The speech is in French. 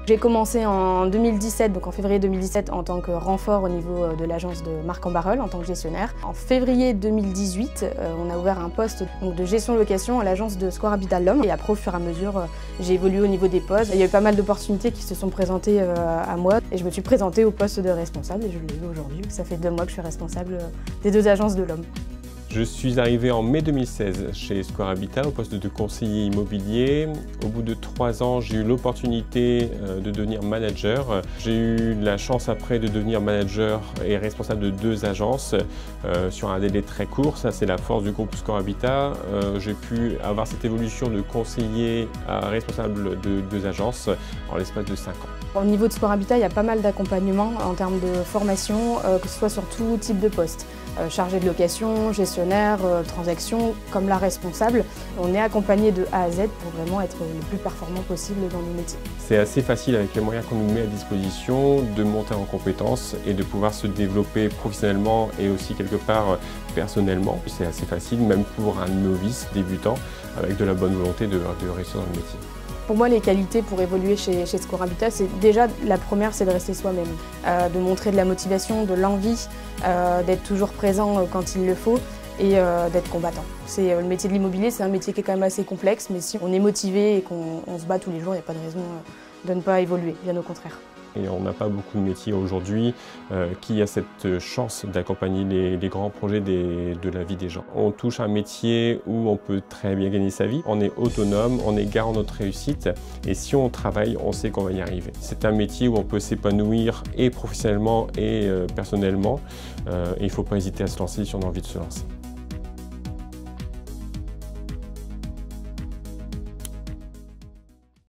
J'ai commencé en 2017, donc en février 2017, en tant que renfort au niveau de l'agence de Marc en Barœul, en tant que gestionnaire. En février 2018, on a ouvert un poste donc, de gestion-location à l'agence de Square Habitat L'Homme. Et après, au fur et à mesure, j'ai évolué au niveau des postes. Il y a eu pas mal d'opportunités qui se sont présentées à moi. Et je me suis présentée au poste de responsable et je l'ai eu aujourd'hui. Ça fait 2 mois que je suis responsable des 2 agences de l'Homme. Je suis arrivé en mai 2016 chez Square Habitat au poste de conseiller immobilier. Au bout de 3 ans, j'ai eu l'opportunité de devenir manager. J'ai eu la chance après de devenir manager et responsable de 2 agences sur un délai très court. Ça, c'est la force du groupe Square Habitat. J'ai pu avoir cette évolution de conseiller à responsable de 2 agences en l'espace de 5 ans. Au niveau de Square Habitat, il y a pas mal d'accompagnement en termes de formation, que ce soit sur tout type de poste. Chargé de location, gestionnaire, transaction, comme la responsable. On est accompagné de A à Z pour vraiment être le plus performant possible dans nos métiers. C'est assez facile avec les moyens qu'on nous met à disposition de monter en compétences et de pouvoir se développer professionnellement et aussi quelque part personnellement. C'est assez facile même pour un novice débutant avec de la bonne volonté de réussir dans le métier. Pour moi, les qualités pour évoluer chez Square Habitat, c'est déjà la première, c'est de rester soi-même, de montrer de la motivation, de l'envie, d'être toujours présent quand il le faut et d'être combattant. Le métier de l'immobilier, c'est un métier qui est quand même assez complexe, mais si on est motivé et qu'on se bat tous les jours, il n'y a pas de raison de ne pas évoluer, bien au contraire. Et on n'a pas beaucoup de métiers aujourd'hui qui a cette chance d'accompagner les grands projets de la vie des gens. On touche un métier où on peut très bien gagner sa vie, on est autonome, on est garant de notre réussite et si on travaille, on sait qu'on va y arriver. C'est un métier où on peut s'épanouir et professionnellement et personnellement et il ne faut pas hésiter à se lancer si on a envie de se lancer.